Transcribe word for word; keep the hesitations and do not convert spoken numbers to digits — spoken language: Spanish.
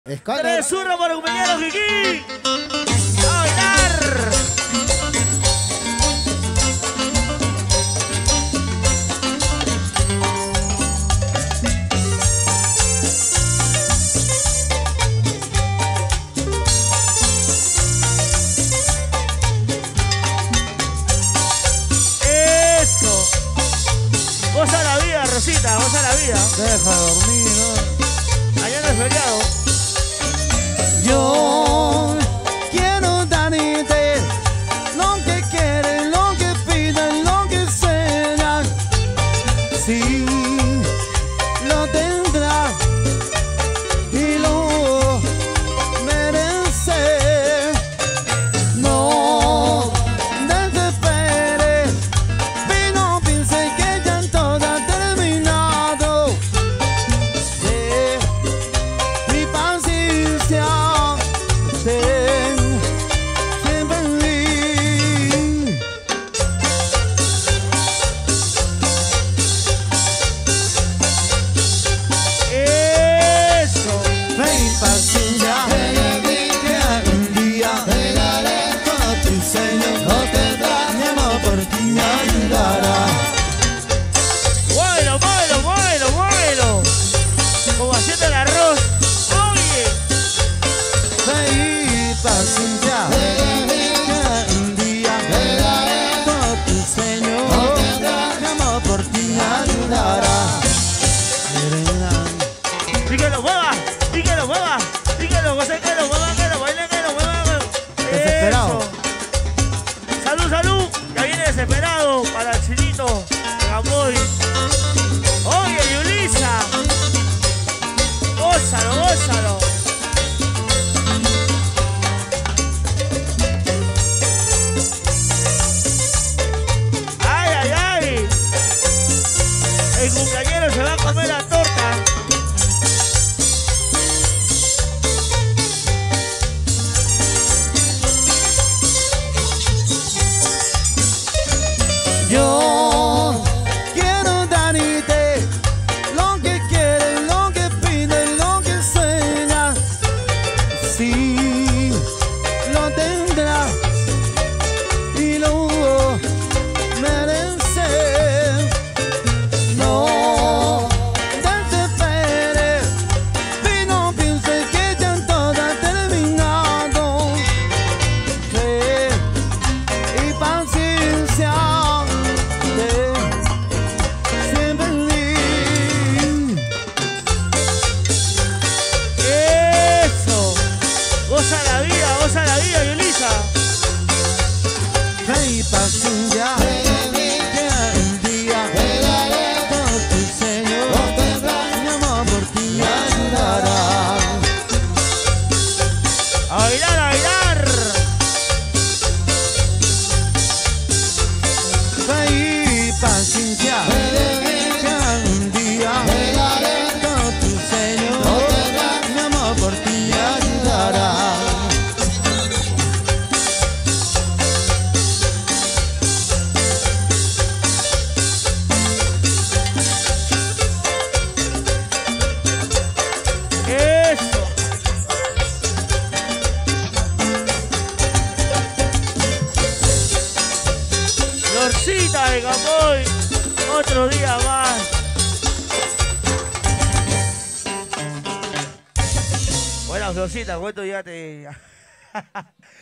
Escala. Tres urras para un compañero Kiki. A bailar. Eso. Goza la vida, Rosita, goza la vida. Deja dormir, ¿no? Mañana es feriado. Yo quiero darte lo que quieres, lo que pidas, lo que sea. Sí, lo tendrás y lo mereces. No desesperes y no pienses que ya todo ha terminado. De mi paciencia ten siempre en mí. Eso. Fe y paciencia, que un día todo tu sueño no tendrá. Mi amor por ti me ayudará. Bueno, bueno, bueno, bueno. Como haciendo el arroz. Oye. Fe y paciencia, que un día todo tu sueño no tendrá. Mi amor por ti me ayudará. Y que lo mueva, y que lo mueva, y que lo goce, que lo mueva, que lo baile, que lo mueva. Desesperado. Eso. Salud, salud. Ya viene desesperado para el chinito Gamboy. Oye, Yulisa. Gózalo, gózalo. Ay, ay, ay. El cumpleañero se va a comer la torta. Yo quiero darte lo que quieres, lo que pides, lo que sueñas. Sí, lo tendrás y lo mereces. No desesperes y no pienses que ya todo ha terminado. Fe y paciencia siempre en mí. Eso. Goza la vida, goza la vida, Yulisa. Fe y paciencia, que un día todo tu sueño mi amor por ti me ayudará. A bailar, a bailar. Fe y paciencia, que un día todo tu sueño mi amor por ti me ayudará. Eso. Florcita de Gamboy. Otro día más. Bueno, Florcita, ¿cuánto ya te...